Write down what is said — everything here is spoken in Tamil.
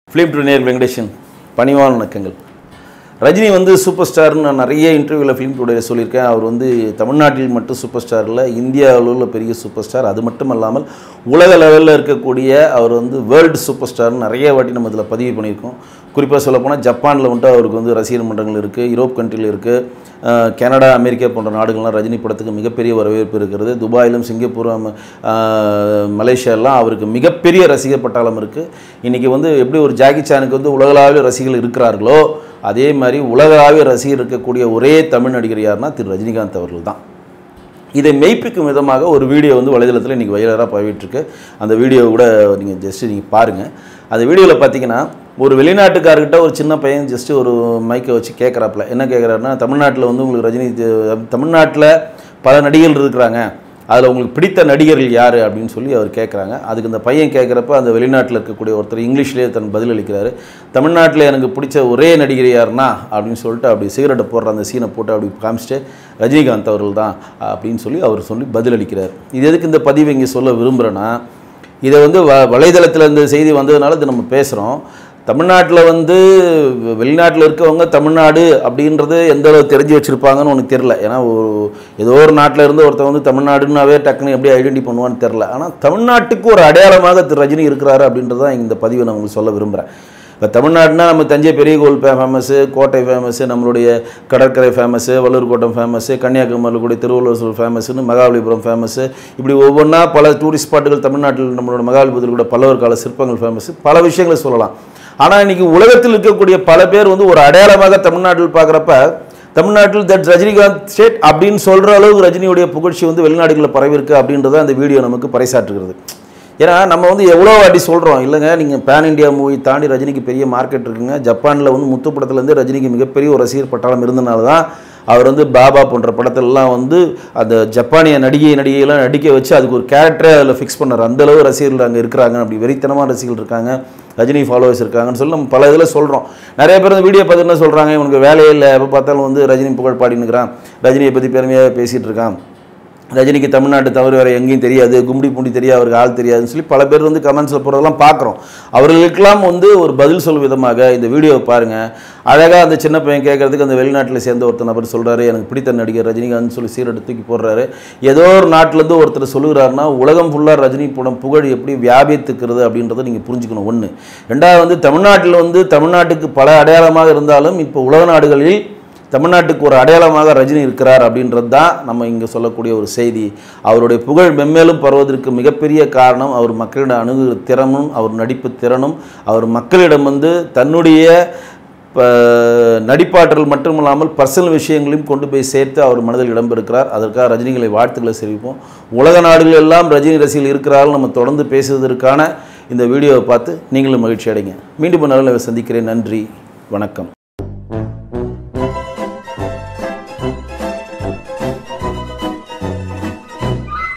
ஃபிலிம் டுடே வெங்கடேஷன் பணிவான வணக்கங்கள். ரஜினி வந்து சூப்பர் ஸ்டார்னு நான் நிறைய இன்டர்வியூவில் ஃபிலிம் டுடே சொல்லியிருக்கேன். அவர் வந்து தமிழ்நாட்டில் மட்டும் சூப்பர் ஸ்டார் இல்லை, இந்தியா அளவில் பெரிய சூப்பர் ஸ்டார். அது மட்டும் இல்லாமல் உலக லெவலில் இருக்கக்கூடிய அவர் வந்து வேர்ல்டு சூப்பர் ஸ்டார்னு நிறைய வாட்டி நம்ம இதில் பதிவு பண்ணியிருக்கோம். குறிப்பாக சொல்லப்போனால் ஜப்பானில் வந்துட்டு அவருக்கு வந்து ரசிகர் மன்றங்கள் இருக்குது, யூரோப் கண்ட்ரியில் இருக்குது, கனடா, அமெரிக்கா போன்ற நாடுகள்லாம் ரஜினி படத்துக்கு மிகப்பெரிய வரவேற்பு இருக்கிறது. துபாயிலும், சிங்கப்பூர், மலேசியாலாம் அவருக்கு மிகப்பெரிய ரசிகர் பட்டாளம் இருக்குது. இன்றைக்கி வந்து எப்படி ஒரு ஜாக்கி சானுக்கு வந்து உலகளாவிய ரசிகர்கள் இருக்கிறார்களோ அதே மாதிரி உலகளாவிய ரசிகர் இருக்கக்கூடிய ஒரே தமிழ் நடிகர் யாருன்னா திரு ரஜினிகாந்த் அவர்கள் தான். இதை மெய்ப்பிக்கும் விதமாக ஒரு வீடியோ வந்து வலைதளத்தில் இன்றைக்கி வைரலாக பரவிட்டுருக்கு. அந்த வீடியோ கூட நீங்கள் நீங்கள் பாருங்கள். அந்த வீடியோவில் பார்த்தீங்கன்னா ஒரு வெளிநாட்டுக்காரர்கிட்ட ஒரு சின்ன பையன் ஜஸ்ட்டு ஒரு மைக்கை வச்சு கேட்குறாப்புல. என்ன கேட்குறாருன்னா, தமிழ்நாட்டில் வந்து உங்களுக்கு ரஜினி, தமிழ்நாட்டில் பல நடிகர்கள் இருக்கிறாங்க, அதில் உங்களுக்கு பிடித்த நடிகர்கள் யார் அப்படின்னு சொல்லி அவர் கேட்குறாங்க. அதுக்கு இந்த பையன் கேட்குறப்ப அந்த வெளிநாட்டில் இருக்கக்கூடிய ஒருத்தர் இங்கிலீஷ்லேயே தன் பதில் அளிக்கிறாரு. தமிழ்நாட்டில் எனக்கு பிடிச்ச ஒரே நடிகர் யாருன்னா அப்படின்னு சொல்லிட்டு அப்படி சிகரெட்டை போடுற அந்த சீனை போட்டு அப்படி காமிச்சிட்டு ரஜினிகாந்த் அவர்கள் தான் அப்படின்னு சொல்லி அவர் சொல்லி பதில் அளிக்கிறார். இது எதுக்கு இந்த பதிவை இங்கே சொல்ல விரும்புகிறேன்னா, இதை வந்து வலைதளத்தில் இந்த செய்தி வந்ததுனால இதை நம்ம பேசுகிறோம். தமிழ்நாட்டில் வந்து வெளிநாட்டில் இருக்கவங்க தமிழ்நாடு அப்படின்றது எந்த அளவு தெரிஞ்சு வச்சுருப்பாங்கன்னு உனக்கு தெரில. ஏன்னா ஏதோ ஒரு நாட்டில் இருந்து ஒருத்தர் வந்து தமிழ்நாடுன்னாவே டக்குன்னு எப்படி ஐடென்டி பண்ணுவான்னு தெரில. ஆனால் தமிழ்நாட்டுக்கு ஒரு அடையாளமாக திரு ரஜினி இருக்கிறாரு அப்படின்றது தான் இந்த பதிவை நான் உங்களுக்கு சொல்ல விரும்புகிறேன். இப்போ தமிழ்நாடுனா நம்ம தஞ்சை பெரிய கோவில் ஃபேமஸ்ஸு, கோட்டை ஃபேமஸ்ஸு, நம்மளுடைய கடற்கரை ஃபேமஸ்ஸு, வள்ளூர் கோட்டம் ஃபேமஸ்ஸு, கன்னியாகுமரியில் கூடிய திருவள்ளுவர் ஃபேமஸ்ஸுன்னு, மகாபலிபுரம் ஃபேமஸ்ஸு, இப்படி ஒவ்வொன்றா பல டூரிஸ்ட் ஸ்பாட்டுகள் தமிழ்நாட்டில் நம்மளோட மகாபலிபுரத்தில் கூட பல்லவர் கால சிற்பங்கள் ஃபேமஸ்ஸு, பல விஷயங்களை சொல்லலாம். ஆனால் இன்றைக்கி உலகத்தில் இருக்கக்கூடிய பல பேர் வந்து ஒரு அடையாளமாக தமிழ்நாட்டில் பார்க்குறப்ப தமிழ்நாட்டில் தட் ரஜினிகாந்த் ஸ்டேட் அப்படின்னு சொல்கிற அளவுக்கு ரஜினியுடைய புகழ்ச்சி வந்து வெளிநாடுகளில் பரவிருக்கு அப்படின்றத அந்த வீடியோ நமக்கு பறைசாற்றுகிறது. ஏன்னா நம்ம வந்து எவ்வளோ வாட்டி சொல்கிறோம், இல்லைங்க நீங்கள் பேன் இண்டியா மூவி தாண்டி ரஜினிக்கு பெரிய மார்க்கெட் இருக்குங்க. ஜப்பானில் வந்து முத்து படத்துலேருந்து ரஜினிக்கு மிகப்பெரிய ஒரு ரசிகர் பட்டாளம் இருந்தனால தான் அவர் வந்து பாபா போன்ற படத்திலலாம் வந்து அந்த ஜப்பானிய நடிகையெல்லாம் நடிக்க வச்சு அதுக்கு ஒரு கேரக்டரே அதில் ஃபிக்ஸ் பண்ணார். அந்தளவு ரசிகர்கள் அங்கே இருக்கிறாங்க, அப்படி வெறித்தனமான ரசிகர்கள் இருக்காங்க, ரஜினி ஃபாலோவர்ஸ் இருக்காங்கன்னு சொல்லி நம்ம பல இதில் சொல்கிறோம். நிறைய பேர் இந்த வீடியோ பார்த்து என்ன சொல்கிறாங்க, இவனுக்கு வேலையே இல்லை, எப்போ பார்த்தாலும் வந்து ரஜினி புகழ் பாடினுக்கிறான், ரஜினியை பற்றி பெருமையாக பேசிகிட்டு இருக்கான், ரஜினிக்கு தமிழ்நாட்டு தவிர வேறு எங்கேயும் தெரியாது, கும்படி பூண்டி தெரியாது, அவருக்கு ஆள் தெரியாதுன்னு சொல்லி பல பேர் வந்து கமெண்ட்ஸில் போகிறதெல்லாம் பார்க்குறோம். அவர்களுக்கெல்லாம் வந்து ஒரு பதில் சொல்லும் விதமாக இந்த வீடியோவை பாருங்கள். அழகாக அந்த சின்ன பையன் கேட்குறதுக்கு அந்த வெளிநாட்டில் சேர்ந்த ஒருத்தர் நபர் சொல்கிறாரு, எனக்கு பிடித்த நடிகர் ரஜினிகாந்த் சொல்லி சீரட்டு தூக்கி போடுறாரு. ஏதோ ஒரு நாட்டிலேருந்து ஒருத்தர் சொல்லுகிறாருன்னா உலகம் ஃபுல்லாக ரஜினி படம் புகழ் எப்படி வியாபித்துக்கிறது அப்படின்றத நீங்கள் புரிஞ்சுக்கணும். ஒன்று. ரெண்டாவது வந்து தமிழ்நாட்டில் வந்து தமிழ்நாட்டுக்கு பல அடையாளமாக இருந்தாலும் இப்போ உலக நாடுகளில் தமிழ்நாட்டுக்கு ஒரு அடையாளமாக ரஜினி இருக்கிறார் அப்படின்றது தான் நம்ம இங்கே சொல்லக்கூடிய ஒரு செய்தி. அவருடைய புகழ் மென்மேலும் பரவதற்கு மிகப்பெரிய காரணம் அவர் மக்களிடம் அணுகு திறனும், அவர் நடிப்பு திறனும், அவர் மக்களிடம் வந்து தன்னுடைய நடிப்பாற்றல் மட்டுமில்லாமல் பர்சனல் விஷயங்களையும் கொண்டு போய் சேர்த்து அவர் மனதில் இடம்பெறுக்கிறார். அதற்காக ரஜினிகளை வாழ்த்துக்களை தெரிவிப்போம். உலக நாடுகள் எல்லாம் ரஜினி ரசிகர்கள் இருக்கிறார்கள் நம்ம தொடர்ந்து பேசுவதற்கான இந்த வீடியோவை பார்த்து நீங்களும் மகிழ்ச்சி அடைங்க. மீண்டும் நல்ல சந்திக்கிறேன். நன்றி, வணக்கம்.